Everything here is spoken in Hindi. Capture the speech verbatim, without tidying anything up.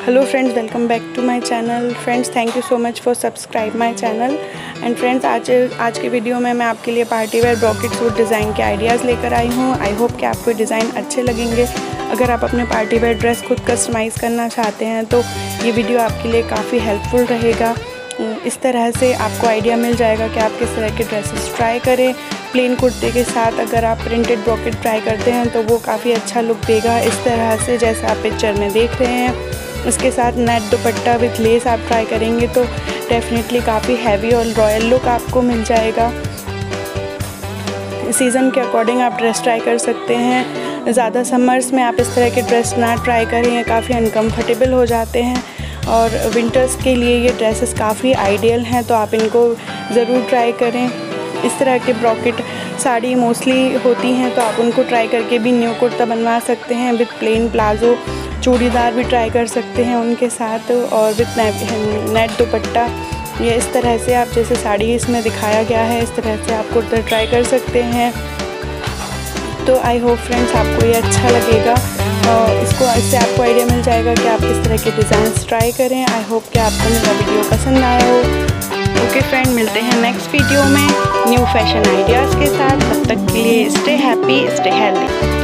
Hello friends, welcome back to my channel. Friends, thank you so much for subscribe my channel. And friends, आज आज के वीडियो में मैं आपके लिए party wear brocade suit design के आइडियाज़ लेकर आई हूँ। आई होप कि आपको डिज़ाइन अच्छे लगेंगे। अगर आप अपने पार्टी वेयर ड्रेस खुद कस्टमाइज़ करना चाहते हैं तो ये वीडियो आपके लिए काफ़ी हेल्पफुल रहेगा। इस तरह से आपको आइडिया मिल जाएगा कि आप किस तरह के ड्रेसेस ट्राई करें। प्लेन कुर्ते के साथ अगर आप प्रिंटेड ब्रॉकेट ट्राई करते हैं तो वो काफ़ी अच्छा लुक देगा, इस तरह से जैसे आप पिक्चर में देख रहे हैं। इसके साथ नेट दुपट्टा विथ लेस आप ट्राई करेंगे तो डेफिनेटली काफ़ी हैवी और रॉयल लुक आपको मिल जाएगा। सीज़न के अकॉर्डिंग आप ड्रेस ट्राई कर सकते हैं। ज़्यादा समर्स में आप इस तरह के ड्रेस ना ट्राई करें, ये काफ़ी अनकम्फर्टेबल हो जाते हैं। और विंटर्स के लिए ये ड्रेसेस काफ़ी आइडियल हैं, तो आप इनको ज़रूर ट्राई करें। इस तरह के ब्रॉकेट साड़ी मोस्टली होती हैं, तो आप उनको ट्राई करके भी न्यू कुर्ता बनवा सकते हैं। विथ प्लेन प्लाजो चूड़ीदार भी ट्राई कर सकते हैं उनके साथ, और विथ नेट दुपट्टा। ये इस तरह से आप जैसे साड़ी इसमें दिखाया गया है, इस तरह से आप कुर्ता ट्राई कर सकते हैं। तो आई होप फ्रेंड्स आपको ये अच्छा लगेगा और इसको इससे आपको आइडिया मिल जाएगा कि आप किस तरह के डिज़ाइंस ट्राई करें। आई होप कि आपको मेरा वीडियो पसंद आया हो। ओके फ्रेंड, मिलते हैं नेक्स्ट वीडियो में न्यू फैशन आइडियाज़ के साथ। तब तक के लिए स्टे हैप्पी, स्टे हेल्दी।